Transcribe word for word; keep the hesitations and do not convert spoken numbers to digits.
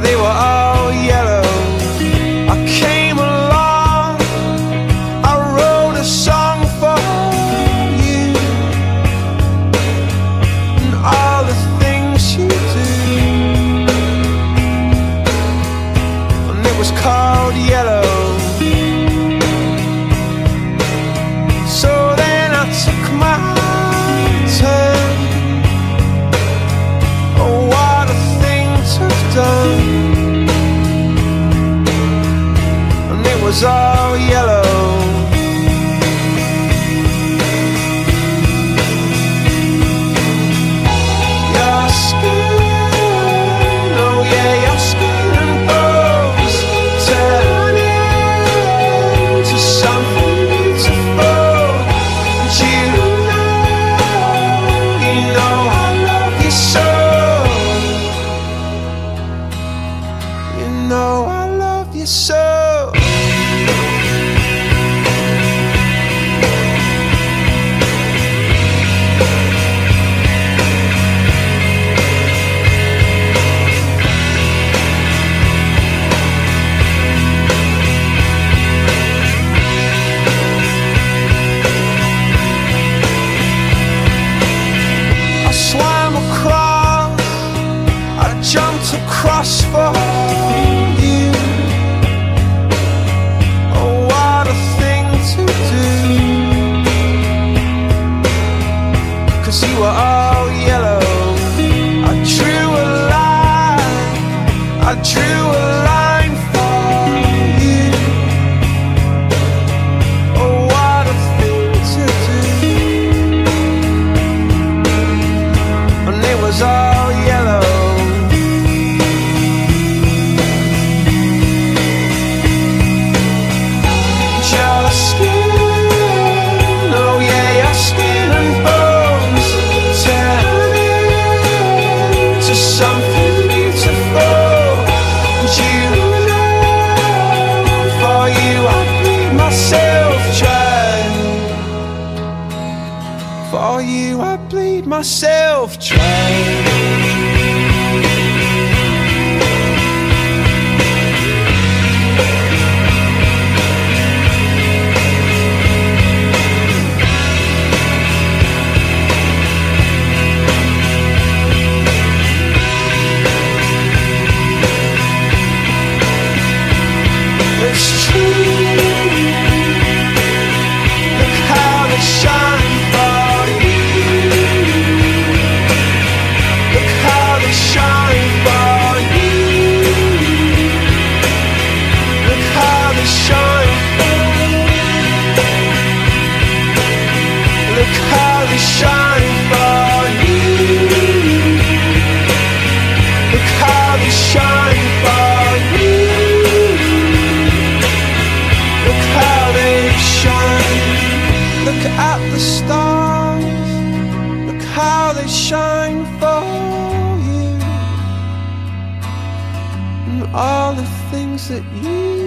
they were all yellow. I came along, I wrote a song for you, and all the things you do, and it was called Yellow. So then I took my turn. Oh, what a thing to have done. And it was all yellow. Your skin, oh yeah, your skin and bones turn into something beautiful. And you know, you know I love you so. You know I love you so. I swam across, I jumped across for you. Oh, what a thing to do, 'cause you were all yellow. I drew a line, I drew a line for you. Oh, what a thing to do, and it was all yellow. Your skin, oh yeah, your skin and bones turn into something beautiful. And you know, for you I bleed myself dry. For you I bleed myself dry. It's true. Look how they shine for you. Look how they shine for you. Look how they shine for you. Look how they shine for you. Look how they shine for you. Look how they shine. Look at the stars. Look how they shine for you, and all the things that you